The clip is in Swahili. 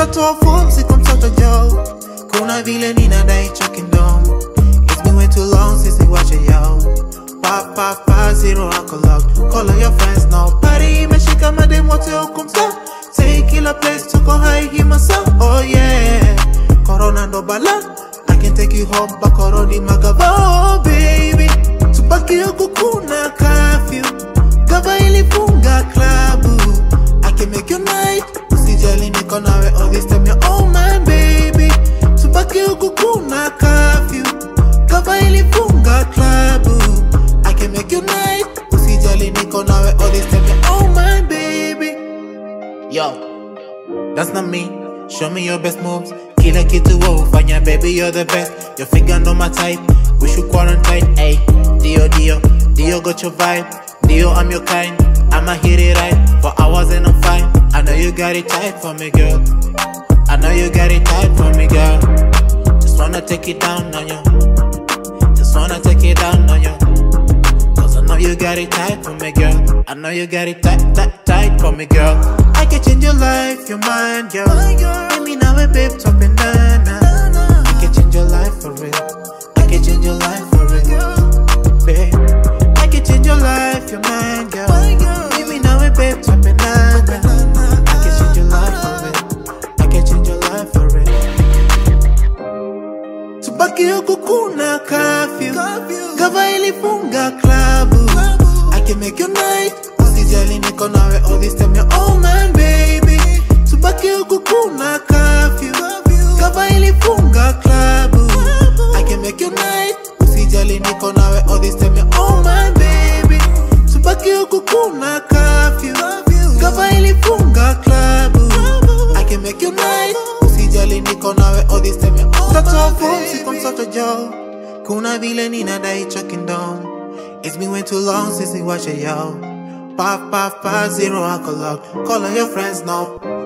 Utatoa form siku mtoto Joe. Kuna vile ninadai choking down. It's been way too long since we watch it, yo. Pa, 0 alcohol. Call all your friends now. Party imeshika madem wote hukumsa. Take kila place to go high himasa. Oh yeah. Corona ndo bala. I can take you home back already magava. Oh baby. Tubaki huku kuna curfew. Gava ilifunga klabu. I can make your night. Usijali niko nawe all this time. You're all mine baby. Tubaki huku kuna curfew. Gava ilifunga klabu. I can make your night. Usijali niko nawe all this time. You're all mine baby. Yo, that's not me. Show me your best moves. Kila kitu wow, fanya baby you're the best. Your figure no my type. We should quarantine. Ayy, Dio got your vibe. Dio I'm your kind. I'ma hit it right for hours and I'm fine. I know you got it tight for me girl. I know you got it tight for me girl. Just wanna take it down on you. Just wanna take it down on you. Cause I know you got it tight for me girl. I know you got it tight for me girl. I can change your life, your mind girl. Let me know it babe, top and down. I can change your life for real. I can change your life for real, babe. I can change your life, your mind girl. Let me know it babe, top and down. I can change your life for real. I can change your life for real. Tubaki huku kuna curfew. Gava ilifunga klabu. I can make your night. Usijali niko nawe all this time. You're all mine baby. Tubaki huku kuna curfew. Gava ilifunga klabu. I can make your night. Usijali niko nawe all this time. You're all mine baby. Tubaki huku kuna curfew. Gava ilifunga klabu. I can make your night. Usijali niko nawe all this time. You're all mine baby. Siku mtoto Joe. Kuna vile ninadai choking down. It's been way too long since we watch it, yo. Pa, 0 alcohol. Call all your friends now.